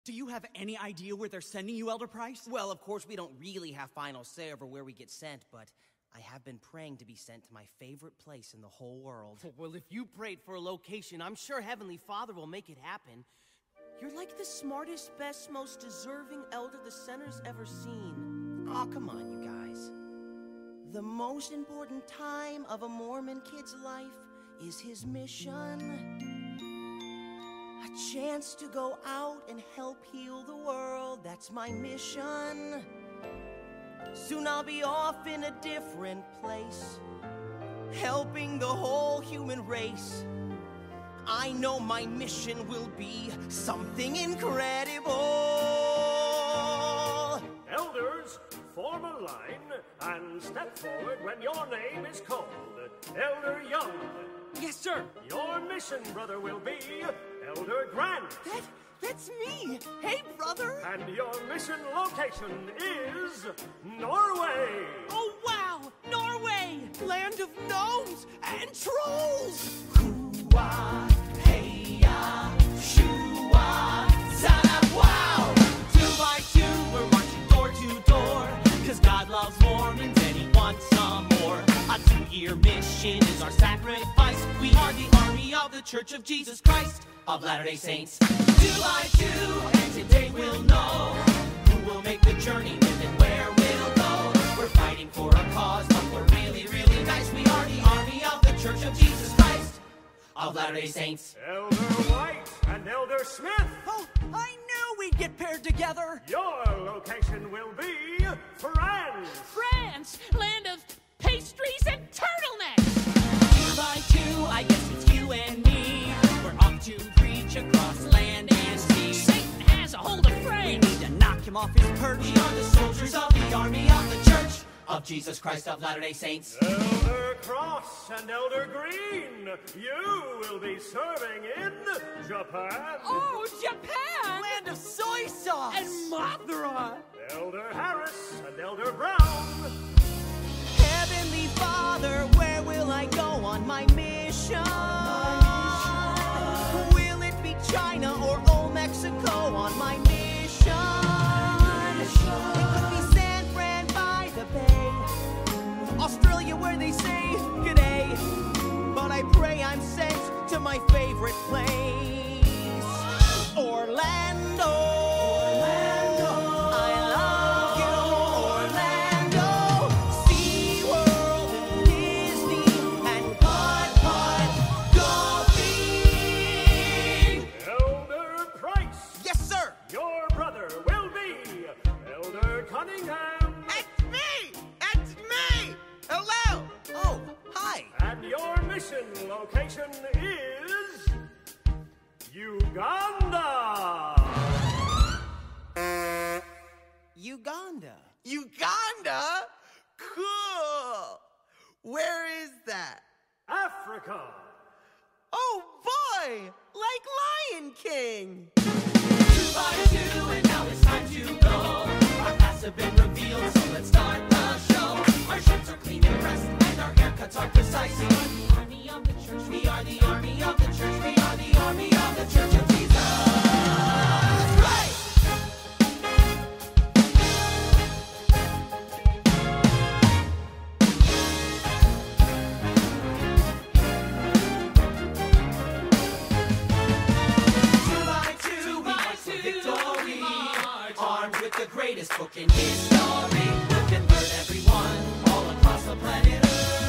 Do you have any idea where they're sending you, Elder Price? Well, of course, we don't really have final say over where we get sent, but I have been praying to be sent to my favorite place in the whole world. Well, if you prayed for a location, I'm sure Heavenly Father will make it happen. You're like the smartest, best, most deserving elder the center's ever seen. Oh, come on, you guys. The most important time of a Mormon kid's life is his mission. A chance to go out and help heal the world, that's my mission. Soon I'll be off in a different place, helping the whole human race. I know my mission will be something incredible. Elders, form a line and step forward when your name is called. Elder Young. Yes, sir. Your mission, brother, will be Elder Grant. That's me. Hey, brother. And your mission location is Norway. Oh, wow. Norway. Land of gnomes and trolls. Hoo-wah, hey-ya, shoo-wah, sana, wow. 2 by 2, we're marching door to door, 'cause God loves Mormons and he wants some more. A 2-year mission is our sacrifice. We are the army of the Church of Jesus Christ of Latter-day Saints. 2 by 2, and today we'll know who will make the journey with and where we'll go. We're fighting for a cause, but we're really, really nice. We are the army of the Church of Jesus Christ of Latter-day Saints. Elder White and Elder Smith. Oh, I knew we'd get paired together. Your location will be France. France, land of pastries and turtlenecks. 2 by 2, I guess it's you and me. We're off to preach across land and sea. Satan has a hold of We France. need to knock him off his perch. We are the soldiers of the army of the Church of Jesus Christ of Latter-day Saints. Elder Cross and Elder Green, you will be serving in Japan. Oh, Japan! Land of soy sauce. And Mothra! Elder Harris and Elder Brown. Heavenly Father, where will I go on my mission? Will it be China or old Mexico on my mission? It could be San Fran by the Bay, Australia where they say g'day. But I pray I'm sent to my favorite place, Orlando. Cunningham. It's me! Hello! Oh, hi! And your mission location is Uganda. Uganda. Uganda? Cool! Where is that? Africa. Oh boy! Like Lion King! 2 by 2, and now it's time to go. Our paths have been revealed, so let's start the show. Our shirts are clean and pressed, and our haircuts are precise. We are the army of the Church. We are the army of the Church. We are the army of the Church of Jesus Christ. The greatest book in history will convert everyone all across the planet Earth.